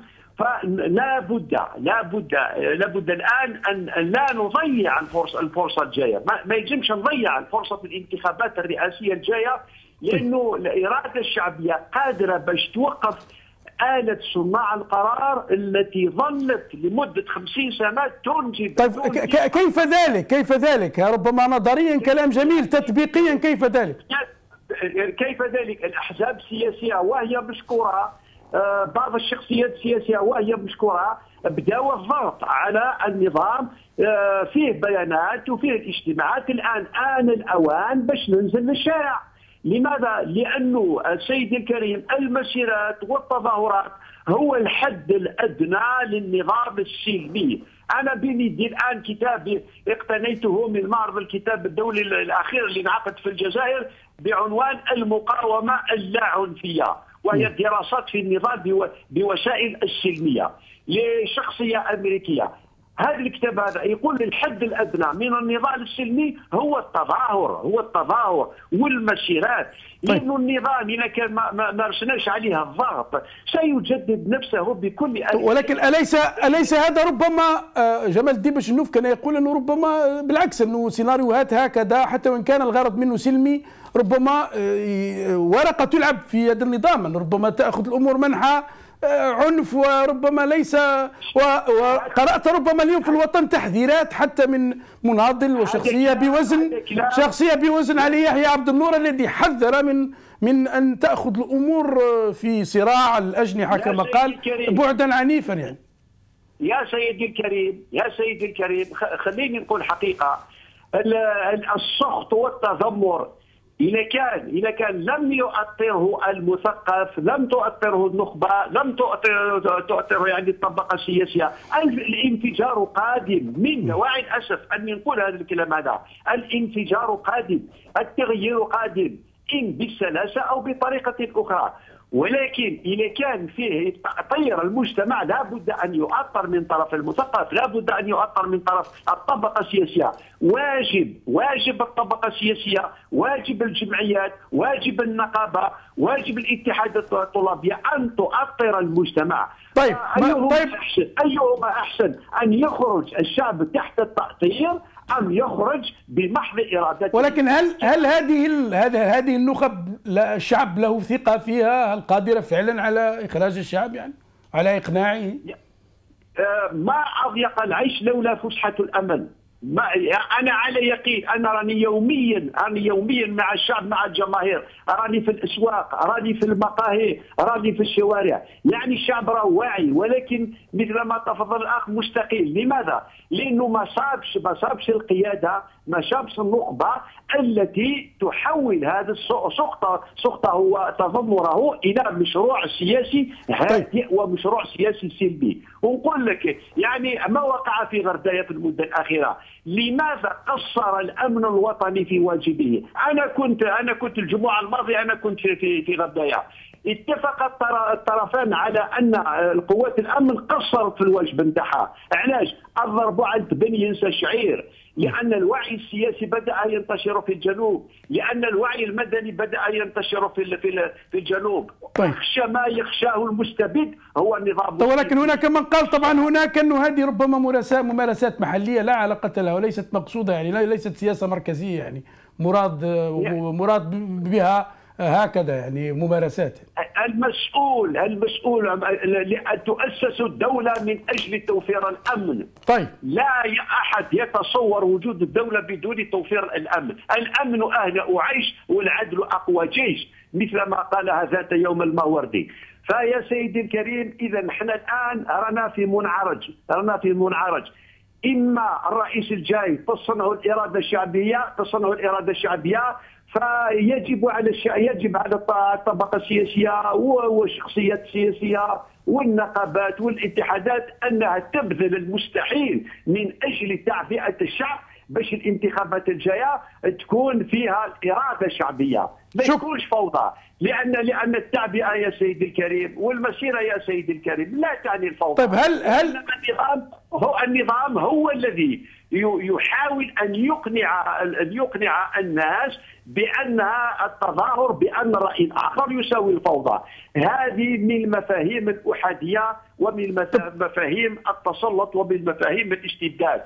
فلا بد لا بد لا بد الان ان لا نضيع الفرصه الفرصه الجايه، ما, ما يجمش نضيع الفرصه في الانتخابات الرئاسيه الجايه، لانه الاراده الشعبيه قادره باش توقف آلة صناع القرار التي ظلت لمدة خمسين سنة تنجب. طيب كيف ذلك؟ كيف ذلك؟ ربما نظريا كلام جميل، تطبيقيا كيف ذلك؟ كيف ذلك؟ الأحزاب السياسية وهي مشكورة، بعض الشخصيات السياسية وهي مشكورة، بدأوا الضغط على النظام، فيه بيانات وفيه الاجتماعات. الآن آن الأوان باش ننزل للشارع. لماذا؟ لأنه سيدي الكريم المسيرات والتظاهرات هو الحد الأدنى للنظام السلمي. أنا بين يدي الآن كتاب اقتنيته من معرض الكتاب الدولي الأخير اللي انعقد في الجزائر بعنوان المقاومة اللاعنفية، وهي دراسات في النظام بوسائل السلمية لشخصية أمريكية. هذا الكتاب هذا يقول الحد الادنى من النضال السلمي هو التظاهر، هو التظاهر والمسيرات. لانه النظام اذا كان ما مارسناش عليها الضغط سيجدد نفسه بكل ألف. ولكن اليس اليس هذا ربما جمال الدين بشنوف كان يقول انه ربما بالعكس انه سيناريوهات هكذا حتى وان كان الغرض منه سلمي ربما ورقه تلعب في يد النظام، أن ربما تاخذ الامور منحى عنف، وربما ليس. وقرأت ربما اليوم في الوطن تحذيرات حتى من مناضل وشخصية بوزن شخصية بوزن علي يحيى عبد النور الذي حذر من من أن تأخذ الأمور في صراع الأجنحة كما قال بعدا عنيفا. يعني يا سيدي الكريم يا سيدي الكريم خليني نقول حقيقة، السخط والتذمر إذا كان إذا كان لم يؤثره المثقف، لم تؤثره النخبة، لم تؤثر تؤثره يعني الطبقة السياسية، الانفجار قادم. من دواعي الأسف أن نقول هذا الكلام هذا، الانفجار قادم، التغيير قادم، إن بالسلاسة أو بطريقة أخرى. ولكن إذا كان فيه تأطير المجتمع لابد أن يؤطر من طرف المثقف، لابد أن يؤطر من طرف الطبقة السياسية. واجب واجب الطبقة السياسية، واجب الجمعيات، واجب النقابة، واجب الاتحادات الطلابية أن تؤطر المجتمع. طيب أيهما طيب أحسن؟ أيهما أحسن أن يخرج الشعب تحت التأطير أم يخرج بمحض إرادته؟ ولكن هل هل هذه هذه هذه النخب الشعب له ثقة فيها؟ هل قادرة فعلا على إخراج الشعب يعني على إقناعه؟ ما أضيق العيش لولا فسحة الأمل. ما أنا على يقين، أنا راني يوميا راني يوميا مع الشعب، مع الجماهير، راني في الأسواق، راني في المقاهي، راني في الشوارع. يعني الشعب راه واعي، ولكن مثل ما تفضل الأخ مستقيل. لماذا؟ لأنه ما صابش ما صابش القيادة، ما صابش النخبة التي تحول هذا سخطه سخطه وتذمره إلى مشروع سياسي هادئ ومشروع سياسي سلبي. ونقول لك يعني ما وقع في غرداية في المدة الأخيرة. لماذا قصر الأمن الوطني في واجبه؟ أنا كنت أنا كنت الجمعة الماضية أنا كنت في في غرداية. اتفق الطرفان على ان القوات الامن قصرت في الواجب نتاعها. علاش؟ الضرب على بني ينسى شعير، لان الوعي السياسي بدا ينتشر في الجنوب، لان الوعي المدني بدا ينتشر في في في الجنوب. طيب. يخشى ما يخشاه المستبد هو النظام. طيب ولكن هناك من قال طبعا هناك انه هذه ربما ممارسات ممارسات محليه لا علاقه لها وليست مقصوده، يعني ليست سياسه مركزيه، يعني مراد مراد بها هكذا يعني ممارسات. المسؤول المسؤول تؤسس الدولة من أجل توفير الأمن. طيب. لا أحد يتصور وجود الدولة بدون توفير الأمن. الأمن أهنأ عيش والعدل أقوى جيش، مثل ما قالها ذات يوم الماوردي. فيا سيدي الكريم، إذا نحن الآن رانا في منعرج رانا في منعرج إما الرئيس الجاي تصنع الإرادة الشعبية تصنع الإرادة الشعبية فيجب على الشعب، يجب على الطبقة السياسية والشخصيات السياسية والنقابات والاتحادات أنها تبذل المستحيل من أجل تعبئة الشعب باش الانتخابات الجاية تكون فيها الإرادة الشعبية، ما تكونش فوضى. لأن لأن التعبئة يا سيدي الكريم والمسيرة يا سيدي الكريم لا تعني الفوضى. طيب هل هل النظام هو النظام هو الذي يحاول أن يقنع أن يقنع الناس بأن التظاهر بأن الرأي الآخر يساوي الفوضى. هذه من المفاهيم الأحادية ومن مفاهيم التسلط ومن مفاهيم الاستبداد.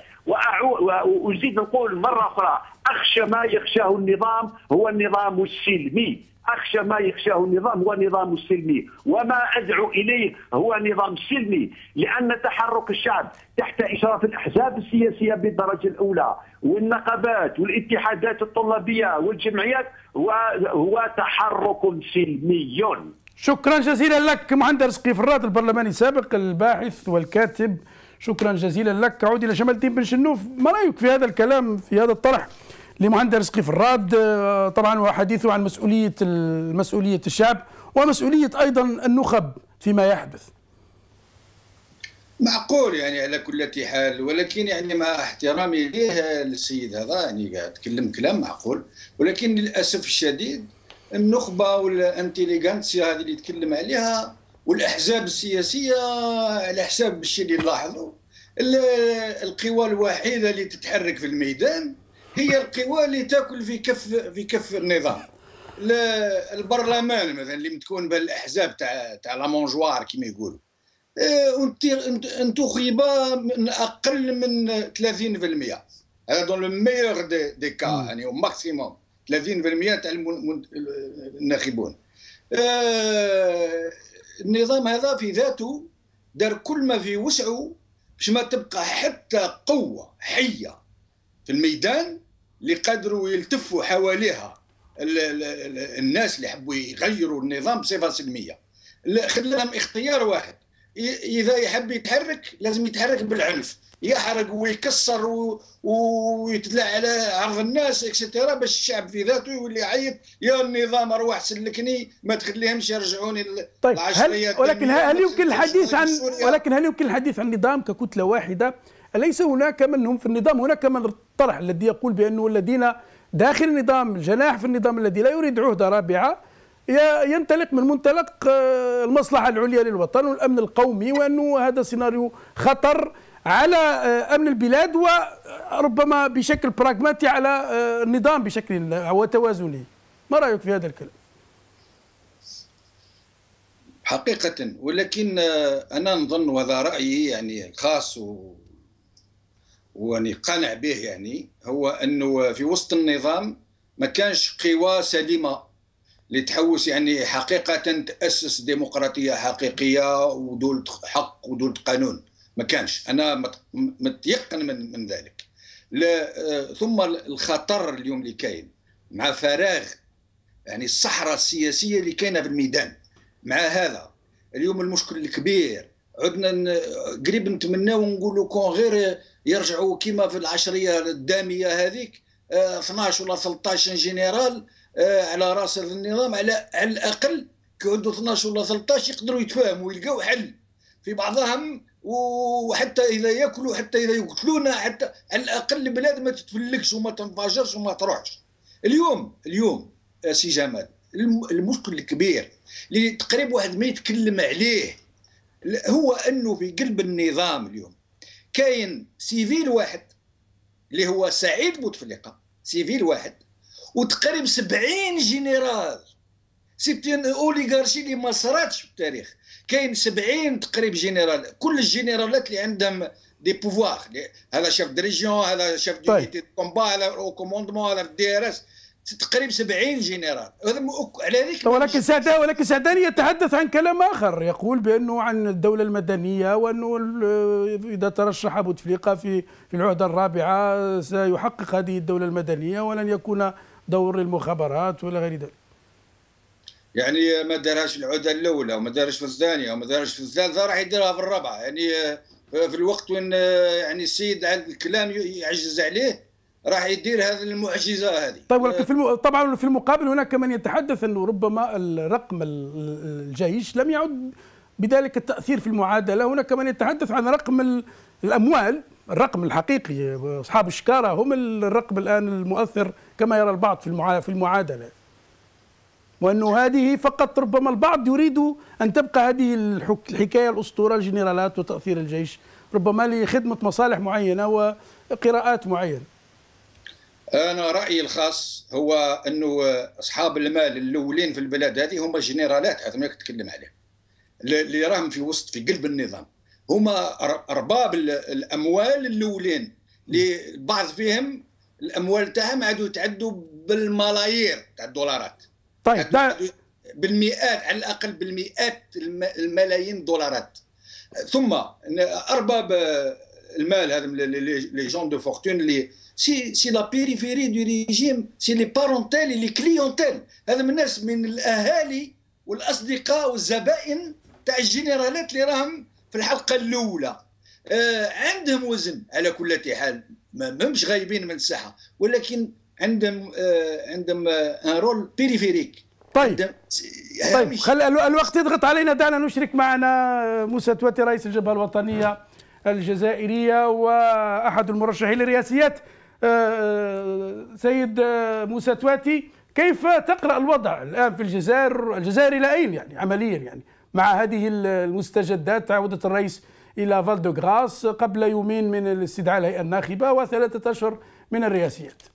وأزيد نقول مرة أخرى، أخشى ما يخشاه النظام هو النظام السلمي، أخشى ما يخشاه النظام هو نظام سلمي، وما أدعو إليه هو نظام سلمي، لأن تحرك الشعب تحت إشراف الأحزاب السياسية بالدرجة الأولى والنقابات والاتحادات الطلابية والجمعيات هو هو تحرك سلمي. شكرا جزيلا لك مهندس رزقي فراد البرلماني السابق الباحث والكاتب، شكرا جزيلا لك. أعود إلى جمال الدين بن شنوف، ما رأيك في هذا الكلام، في هذا الطرح لمهندس رزقي فراد؟ طبعا وحديثه عن مسؤولية مسؤولية الشعب ومسؤولية أيضا النخب فيما يحدث. معقول يعني على كل حال، ولكن يعني مع احترامي ليه للسيد هذا يعني قاعد يتكلم كلام معقول، ولكن للأسف الشديد النخبة والانتليجنسيا هذه اللي يتكلم عليها والأحزاب السياسية على حساب الشيء اللي نلاحظوا، القوى الوحيدة اللي تتحرك في الميدان هي القوى اللي تاكل في كف في كف النظام. البرلمان مثلا اللي متكون بالاحزاب تاع تاع لا مونجوار كما يقولوا، انتخب من اقل من ثلاثين بالمئة، هذا دون لو ميور دي, دي كا يعني ماكسيموم ثلاثين بالمئة تاع الناخبون. النظام هذا في ذاته دار كل ما في وسعه باش ما تبقى حتى قوه حيه في الميدان اللي قدروا يلتفوا حواليها الناس اللي حبوا يغيروا النظام بصفه سلميه. خلى لهم اختيار واحد، اذا يحب يتحرك لازم يتحرك بالعنف، يحرق ويكسر ويتلع على عرض الناس اكسترا باش الشعب في ذاته يولي يعيط يا النظام اروح سلكني ما تخليهمش يرجعوني. طيب هل ولكن هل يمكن الحديث عن ولكن هل يمكن الحديث عن نظام ككتله واحده؟ أليس هناك من هم في النظام؟ هناك من الطرح الذي يقول بأنه الذين داخل النظام، الجناح في النظام الذي لا يريد عهدة رابعة ينطلق من منطلق المصلحة العليا للوطن والأمن القومي، وأنه هذا سيناريو خطر على أمن البلاد وربما بشكل براغماتي على النظام بشكل وتوازنه. ما رأيك في هذا الكلام؟ حقيقة، ولكن أنا نظن وهذا رأيي يعني الخاص و واني قانع به، يعني هو انه في وسط النظام ما كانش قوى سليمه اللي تحوس يعني حقيقه تاسس ديمقراطيه حقيقيه ودولة حق ودولة قانون، ما كانش. انا متيقن من من ذلك. ثم الخطر اليوم اللي كاين مع فراغ يعني الصحراء السياسيه اللي كاينه في الميدان، مع هذا اليوم المشكل الكبير عدنا قريب نتمناو ونقولوا كون غير يرجعوا كيما في العشريه الداميه هذيك اثناش ولا ثلاثطاش جنرال على راس النظام، على على الاقل كيعودوا اثناش ولا ثلاثطاش يقدروا يتفاهموا ويلقاو حل في بعضهم، وحتى اذا ياكلوا حتى اذا يقتلونا حتى على الاقل البلاد ما تتفلكش وما تنفجرش وما تروحش. اليوم اليوم سي جمال المشكل الكبير اللي تقريبا واحد ما يتكلم عليه هو انه في قلب النظام اليوم كاين سيفيل واحد اللي هو سعيد بوتفليقه، سيفيل واحد وتقريبا سبعين جنرال، سيتين اوليغارشي اللي ما صراتش في التاريخ. كاين سبعين تقريبا جنرال، كل الجنرالات اللي عندهم دي بوفوار، هذا شاف دريجيون، هذا شاف ديونيتي كومبا، هذا او كوموندمون، هذا في الدي ار اس، تقريبا سبعين جنرال. على ذلك ولكن سعدان ولكن سعدان يتحدث عن كلام اخر، يقول بانه عن الدوله المدنيه، وانه اذا ترشح بوتفليقه في في العهده الرابعه سيحقق هذه الدوله المدنيه ولن يكون دور للمخابرات ولا غير ذلك. يعني ما دارهاش في العهده الاولى وما دارش في الثانيه وما دارش في الثالثه، راح يديرها في الرابعه. يعني في الوقت وين يعني السيد على الكلام يعجز عليه راح يدير هذه المعجزه هذه. طيب ولكن في الم... طبعا في المقابل هناك من يتحدث انه ربما الرقم الجيش لم يعد بذلك التاثير في المعادله، هناك من يتحدث عن رقم الاموال، الرقم الحقيقي اصحاب الشكاره هم الرقم الان المؤثر كما يرى البعض في في المعادله، وانه هذه فقط ربما البعض يريد ان تبقى هذه الحكايه الاسطوره الجنرالات وتاثير الجيش ربما لخدمه مصالح معينه وقراءات معينه. أنا رأيي الخاص هو أنه أصحاب المال الأولين في البلاد هذه هم الجنرالات، هذا ما تتكلم عليه، اللي راهم في وسط في قلب النظام، هما أرباب الأموال الأولين اللي بعض فيهم الأموال تاعهم عادوا يتعدوا بالملايير تاع الدولارات. طيب ده بالمئات، على الاقل بالمئات الملايين الدولارات. ثم ارباب المال هذا لي جون دو فورتون اللي سي سي لا بيريفيري دو ريجيم، سي لي بارونتيل لي كليونتيل، هذا من الناس من الاهالي والاصدقاء والزبائن تاع الجنرالات اللي راهم في الحلقه الاولى. آه عندهم وزن على كل حال، ما همش غايبين من الساحه، ولكن عندهم آه عندهم ان رول بيريفيريك. طيب طيب خلي الوقت يضغط علينا، دعنا نشرك معنا موسى تواتي رئيس الجبهه الوطنيه الجزائريه واحد المرشحين للرئاسيات. سيد موسى تواتي، كيف تقرأ الوضع الآن في الجزائر؟ الجزائر إلى أين يعني عمليا يعني مع هذه المستجدات، عودة الرئيس إلى فال دو غراس قبل يومين من الاستدعاء الهيئة الناخبة وثلاثة أشهر من الرئاسيات؟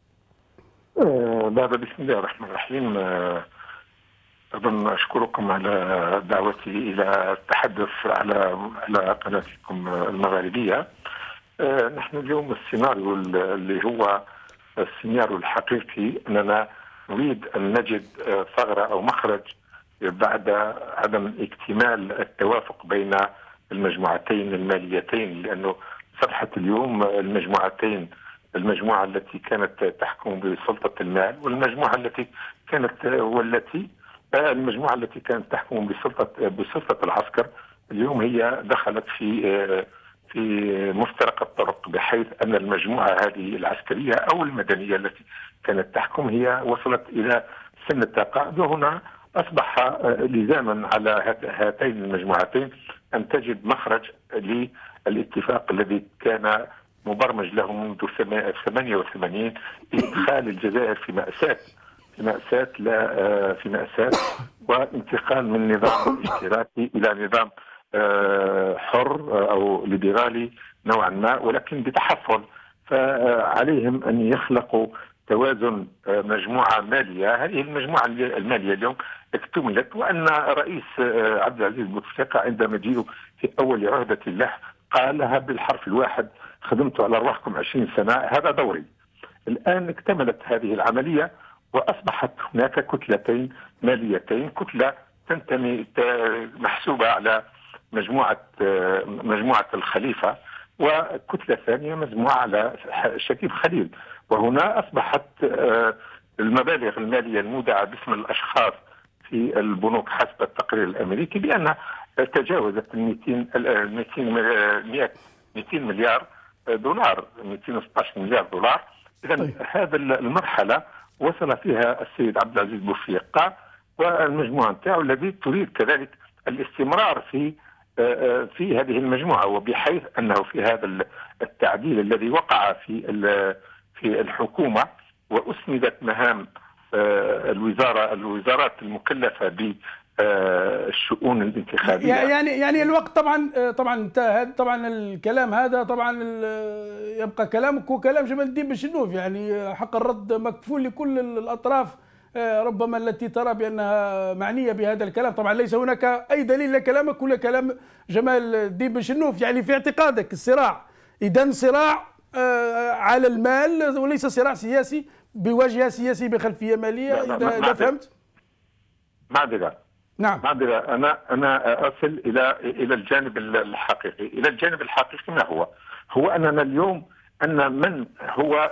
بعد بسم الله الرحمن الرحيم، أظن أشكركم على دعوتي إلى التحدث على على قناتكم المغاربية. نحن اليوم السيناريو اللي هو السيناريو الحقيقي أننا نريد أن نجد ثغرة أو مخرج بعد عدم اكتمال التوافق بين المجموعتين الماليتين، لأنه صبحت اليوم المجموعتين، المجموعة التي كانت تحكم بسلطة المال والمجموعة التي كانت والتي المجموعة التي كانت تحكم بسلطة بسلطة العسكر، اليوم هي دخلت في في مفترق الطرق، بحيث أن المجموعة هذه العسكرية أو المدنية التي كانت تحكم هي وصلت إلى سن التقاعد. وهنا أصبح لزاما على هاتين المجموعتين أن تجد مخرج للاتفاق الذي كان مبرمج له منذ ثمانية وثمانين، إدخال الجزائر في مأساة في مأساة لا في مأساة وانتقال من نظام اشتراكي إلى نظام حر أو ليبرالي نوعا ما، ولكن بتحفظ. فعليهم أن يخلقوا توازن مجموعة مالية. هذه المجموعة المالية اليوم اكتملت، وأن رئيس عبد العزيز بوتفليقة عند مجيئه في أول عهدة له قالها بالحرف الواحد: خدمت على أرواحكم عشرين سنة، هذا دوري. الآن اكتملت هذه العملية وأصبحت هناك كتلتين ماليتين، كتلة تنتمي محسوبة على مجموعة مجموعة الخليفة، وكتلة ثانية مجموعة على شكيب خليل. وهنا أصبحت المبالغ المالية المودعة باسم الأشخاص في البنوك حسب التقرير الأمريكي بأنها تجاوزت مئتين مليار دولار، مئتين وستة عشر مليار دولار. إذا هذا المرحلة وصل فيها السيد عبد العزيز بوتفليقة والمجموعة نتاعو الذي تريد كذلك الاستمرار في في هذه المجموعة، وبحيث أنه في هذا التعديل الذي وقع في في الحكومة وأسندت مهام الوزارة الوزارات المكلفة بالشؤون الانتخابية. يعني يعني الوقت طبعا طبعا انتهى. طبعا الكلام هذا طبعا يبقى كلامك وكلام جمال الدين بن، يعني حق الرد مكفول لكل الأطراف ربما التي ترى بأنها معنية بهذا الكلام. طبعا ليس هناك أي دليل لكلامك ولا كلام جمال الدين بن شنوف. يعني في اعتقادك الصراع إذن صراع على المال وليس صراع سياسي بواجهة سياسي بخلفية مالية، إذا, إذا فهمت؟ معذرة. نعم. معذرة. أنا أنا أصل إلى إلى الجانب الحقيقي. إلى الجانب الحقيقي ما هو؟ هو أننا اليوم أن من هو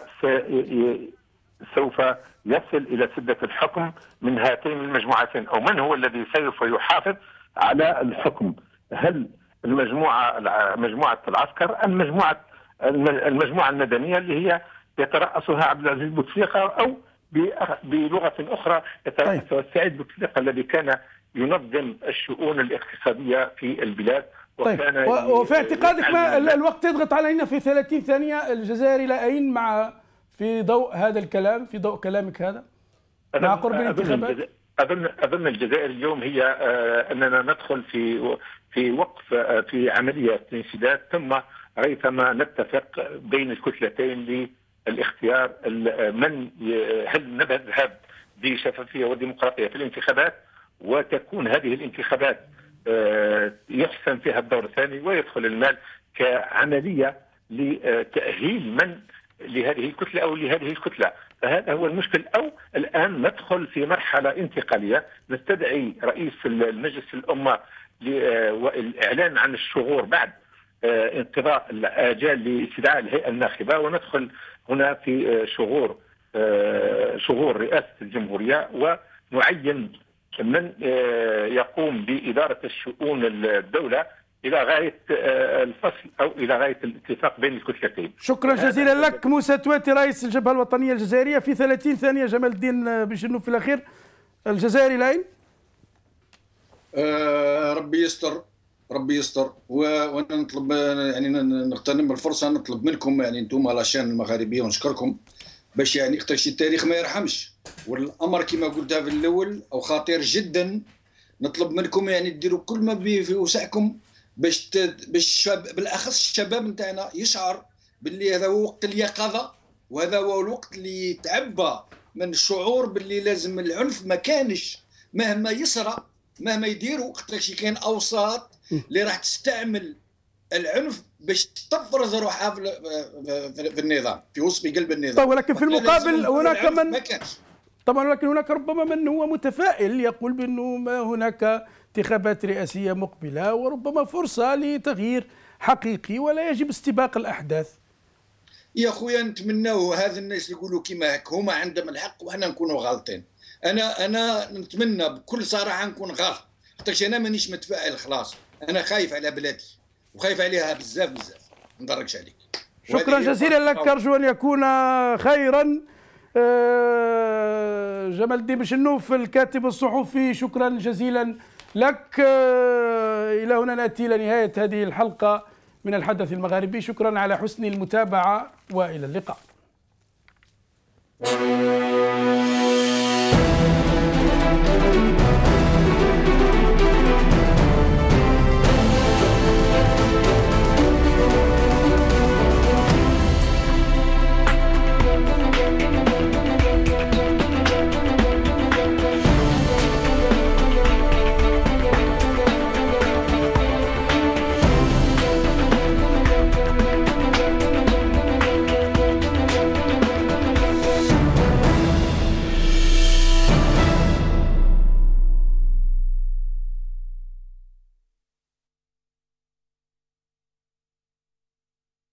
سوف يصل إلى سدة الحكم من هاتين المجموعتين، أو من هو الذي سوف يحافظ على الحكم؟ هل المجموعة مجموعة العسكر أم مجموعة المجموعة المدنية اللي هي يترأسها عبد العزيز بوتفليقة، أو بلغة أخرى يترأسها السعيد بوتفليقة الذي كان ينظم الشؤون الاقتصادية في البلاد. طيب، وفي اعتقادك ما الوقت يضغط علينا في ثلاثين ثانية، الجزائر إلى أين مع في ضوء هذا الكلام، في ضوء كلامك هذا مع قرب الانتخابات؟ أظن أظن الجزائر اليوم هي أننا ندخل في في وقف في عملية انسداد، ثم ريثما نتفق بين الكتلتين للاختيار من هل نذهب بشفافية وديمقراطية في الانتخابات، وتكون هذه الانتخابات يحسن فيها الدور الثاني ويدخل المال كعملية لتأهيل من لهذه الكتلة أو لهذه الكتلة. فهذا هو المشكل. أو الآن ندخل في مرحلة انتقالية، نستدعي رئيس المجلس الأمة والإعلان عن الشغور بعد انقضاء الآجال لاستدعاء الهيئة الناخبة، وندخل هنا في شغور شغور رئاسة الجمهورية، ونعين من يقوم بإدارة الشؤون الدولة إلى غاية الفصل أو إلى غاية الاتفاق بين الكتلتين. شكرا جزيلا لك موسى تواتي رئيس الجبهة الوطنية الجزائرية. في ثلاثين ثانية جمال الدين بشنوف في الأخير، الجزائري لاين. آه ربي يستر ربي يستر، وانا نطلب يعني نغتنم الفرصه نطلب منكم يعني انتم لاشين المغاربيه ونشكركم باش يعني اختار شي التاريخ ما يرحمش، والامر كما قلتها في الاول او خطير جدا. نطلب منكم يعني ديروا كل ما في وسعكم باش باش بالاخص الشباب نتاعنا يشعر باللي هذا هو وقت اليقظه، وهذا هو الوقت اللي يتعبى من الشعور باللي لازم العنف ما كانش مهما يصرى مهما يديروا، خاطرش كاين اوساط اللي راح تستعمل العنف باش تفرز روحها في, في النظام في وسط قلب النظام. طيب ولكن في المقابل هناك من طبعا ولكن هناك ربما من هو متفائل يقول بانه ما هناك انتخابات رئاسيه مقبله وربما فرصه لتغيير حقيقي ولا يجب استباق الاحداث. يا خويا نتمناو هذا الناس اللي يقولوا كيما هكا هما عندهم الحق وحنا نكونوا غالطين. انا انا نتمنى بكل صراحه نكون غلط، خاطرش انا مانيش متفائل خلاص، انا خايف على بلادي وخايف عليها بزاف بزاف، ما نضركش عليك. شكرا جزيلا لك، ارجو ان يكون خيرا. جمال الدين بشنوف الكاتب الصحفي، شكرا جزيلا لك. الى هنا ناتي الى نهايه هذه الحلقه من الحدث المغاربي، شكرا على حسن المتابعه والى اللقاء.